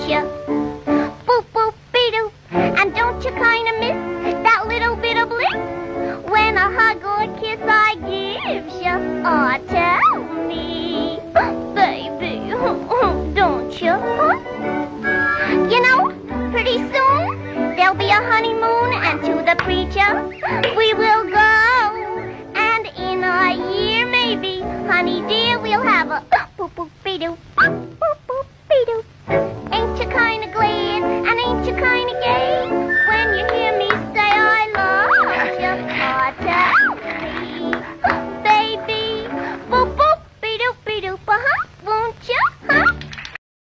ya. Boop, boop, be-doop. And don't you kinda miss that little bit of bliss when a hug or kiss I gives ya? Aw, tell me, baby, don't you? You know, pretty soon there'll be a honeymoon, and to the preacher we will go. And in a year maybe, honey dear, we'll have a